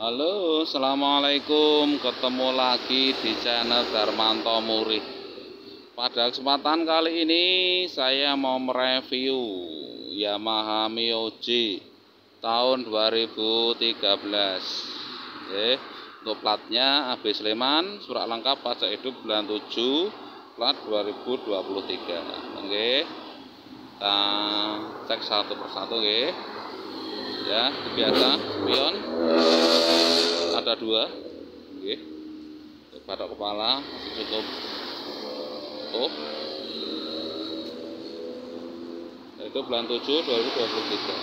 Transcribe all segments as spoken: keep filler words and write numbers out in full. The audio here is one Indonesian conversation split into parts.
Halo, assalamualaikum. Ketemu lagi di channel Darmanto Murih. Pada kesempatan kali ini saya mau mereview Yamaha Mio G tahun dua ribu tiga belas. Oke, untuk platnya A B Sleman, surat lengkap pajak hidup bulan tujuh, plat dua ribu dua puluh tiga. Oke, kita cek satu persatu. Oke, ya biasa spion ada dua. Oke, batok kepala masih cukup utuh. Itu bulan tujuh dua ribu dua puluh tiga.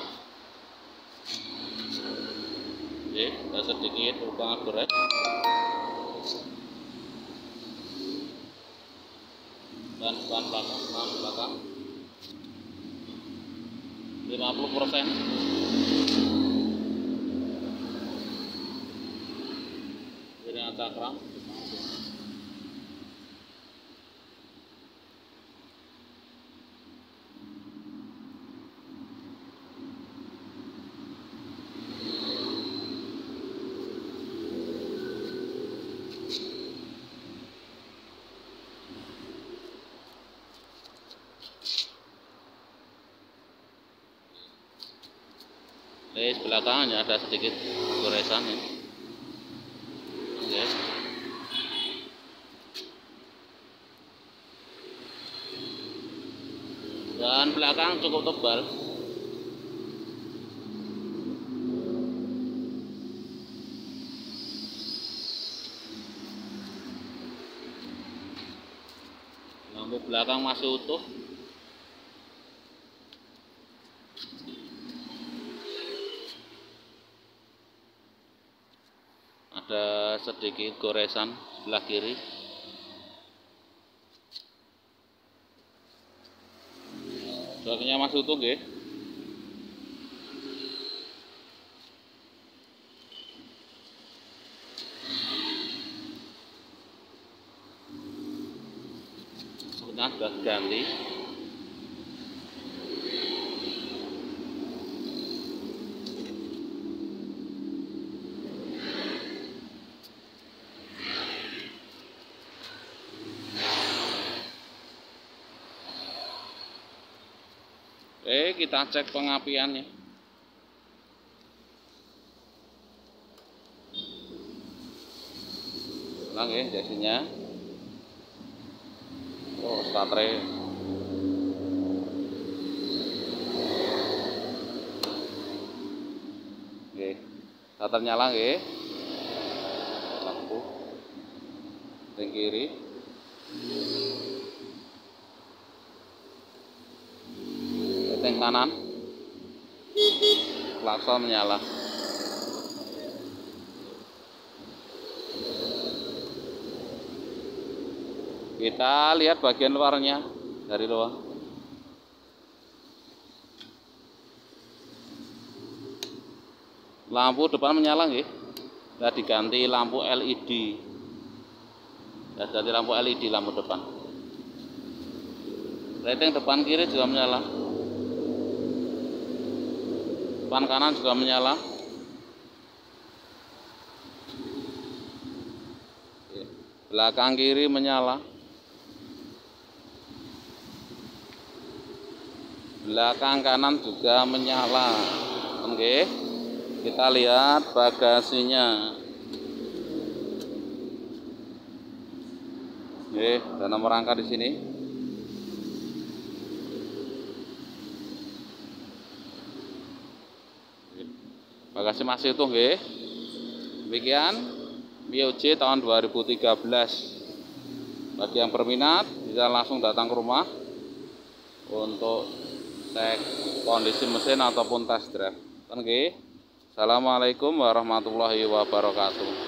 Oke, ada sedikit lubang berat. Dan ban belakang, ban belakang lima puluh persen. Dengan cakram. Di belakangnya ada sedikit goresan ya. Oke. Dan belakang cukup tebal. Lampu belakang masih utuh. Ada sedikit goresan sebelah kiri. Joknya masih utuh nggih. Sebenarnya sudah ganti. Oke, kita cek pengapiannya. Ulang ya jasinya. Oh, starter. Oke, starter nyala nggih. Lampu ring kiri. Setting kanan. Klakson menyala. Kita lihat bagian luarnya dari luar. Lampu depan menyala nggih. Sudah diganti lampu L E D. Sudah ganti lampu L E D lampu depan. Rating depan kiri juga menyala. Depan kanan juga menyala. Belakang kiri menyala. Belakang kanan juga menyala. Oke, kita lihat bagasinya. Oke, ada nomor angka di sini. Bagasi masih utuh nggih. Demikian Mio G tahun dua ribu tiga belas. Bagi yang berminat bisa langsung datang ke rumah untuk cek kondisi mesin ataupun test drive. Oke. Assalamualaikum warahmatullahi wabarakatuh.